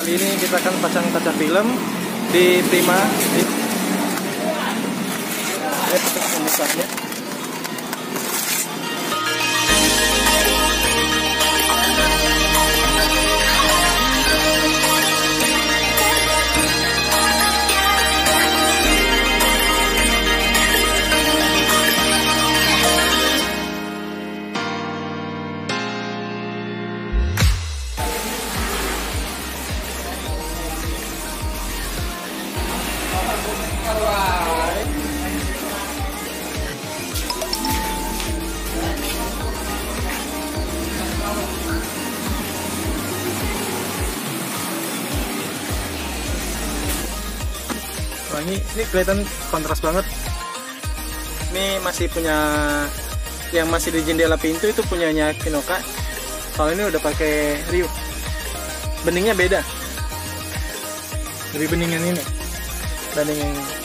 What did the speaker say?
Kali ini kita akan pasang kaca film di Prima. Pembukanya. Wah, ini kelihatan kontras banget. Ini masih punya, yang masih di jendela pintu itu punyanya Kinoka. Kalau ini udah pakai Ryu. Beningnya beda. Lebih bening yang ini. Banding yang